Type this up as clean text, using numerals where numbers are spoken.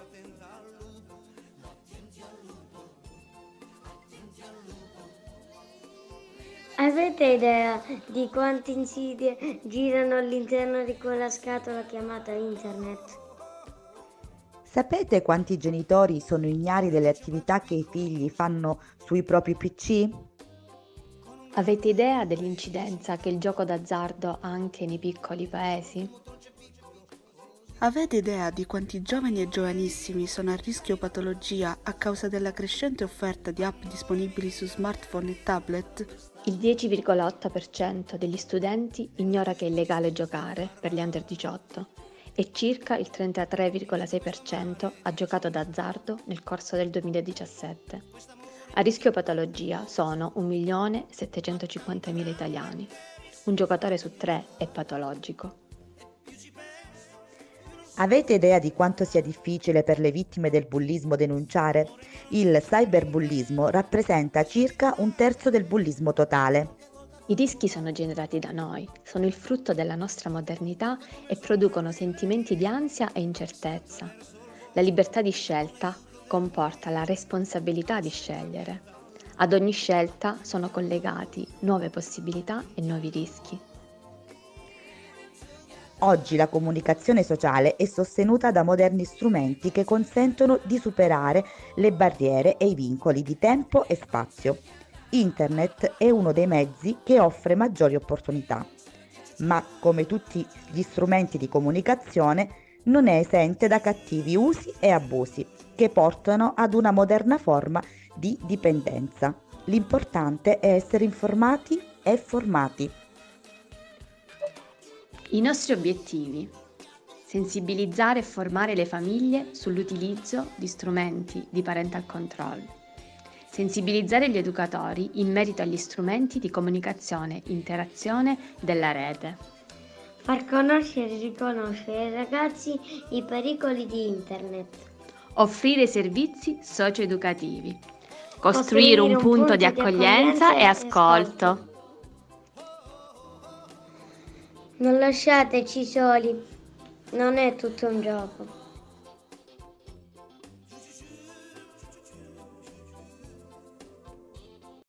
Avete idea di quante insidie girano all'interno di quella scatola chiamata internet? Sapete quanti genitori sono ignari delle attività che i figli fanno sui propri PC? Avete idea dell'incidenza che il gioco d'azzardo ha anche nei piccoli paesi? Avete idea di quanti giovani e giovanissimi sono a rischio patologia a causa della crescente offerta di app disponibili su smartphone e tablet? Il 10,8% degli studenti ignora che è illegale giocare per gli under 18 e circa il 33,6% ha giocato d'azzardo nel corso del 2017. A rischio patologia sono 1.750.000 italiani. Un giocatore su 3 è patologico. Avete idea di quanto sia difficile per le vittime del bullismo denunciare? Il cyberbullismo rappresenta circa un terzo del bullismo totale. I rischi sono generati da noi, sono il frutto della nostra modernità e producono sentimenti di ansia e incertezza. La libertà di scelta comporta la responsabilità di scegliere. Ad ogni scelta sono collegati nuove possibilità e nuovi rischi. Oggi la comunicazione sociale è sostenuta da moderni strumenti che consentono di superare le barriere e i vincoli di tempo e spazio. Internet è uno dei mezzi che offre maggiori opportunità, ma come tutti gli strumenti di comunicazione non è esente da cattivi usi e abusi che portano ad una moderna forma di dipendenza. L'importante è essere informati e formati. I nostri obiettivi: sensibilizzare e formare le famiglie sull'utilizzo di strumenti di parental control, sensibilizzare gli educatori in merito agli strumenti di comunicazione e interazione della rete, Far conoscere e riconoscere ai ragazzi i pericoli di internet, offrire servizi socio-educativi, costruire un punto di accoglienza e ascolto. Non lasciateci soli, non è tutto un gioco.